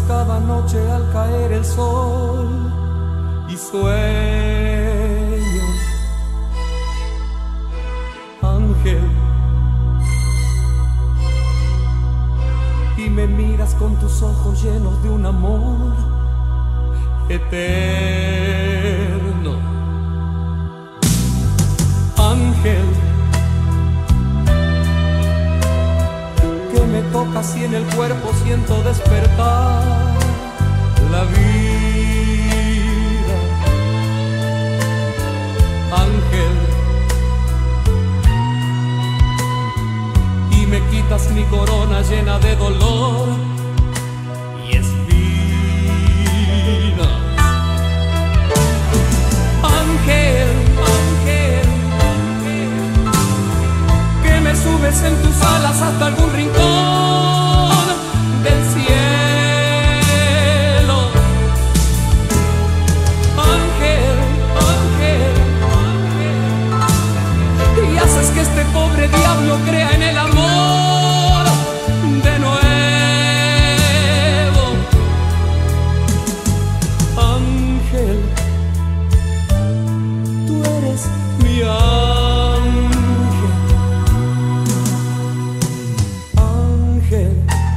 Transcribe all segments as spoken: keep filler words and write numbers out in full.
cada noche al caer el sol y sueño, ángel, y me miras con tus ojos llenos de un amor eterno, ángel, que me tocas y en el cuerpo siento despertar la vida, ángel, y me quitas mi corona llena de dolor y espinas, ángel, ángel, ángel, que me subes en tus alas hasta algún rincón del cielo, ángel, ángel, ángel, y haces que este pobre diablo crea en el amor de nuevo, ángel, tú eres mi ángel, ángel,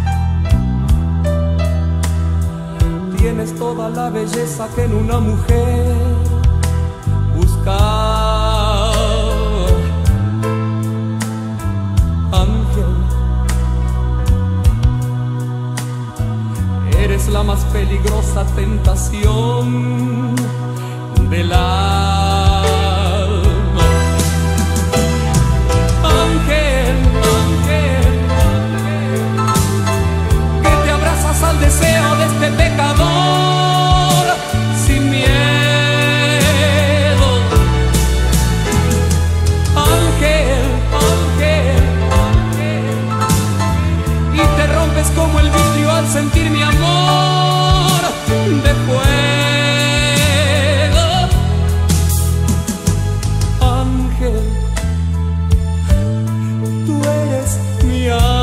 tienes toda la belleza que en una mujer buscaba, ángel, eres la más peligrosa tentación del alma, ángel, ángel, ángel, que te abrazas al deseo de este pecador sin miedo, ángel, ángel, ángel, y te rompes como el vidrio al sentir mi amor de fuego, ángel, tú eres mi ángel.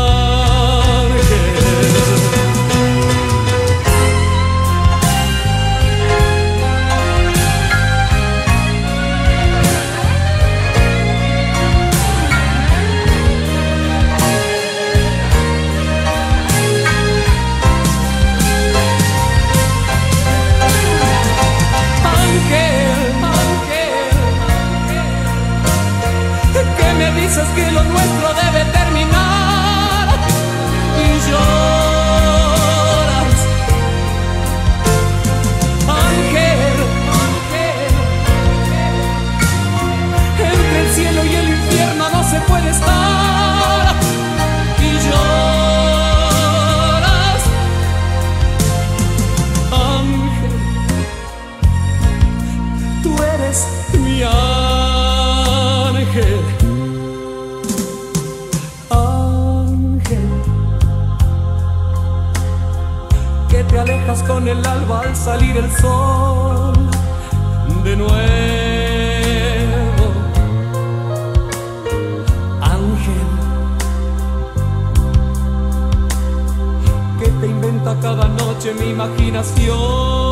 Dices que lo nuestro debe terminar y lloras, ángel, ángel, entre el cielo y el infierno no se puede estar y lloras, ángel, tú eres mi ángel, te alejas con el alba al salir el sol de nuevo, ángel, que te inventa cada noche mi imaginación.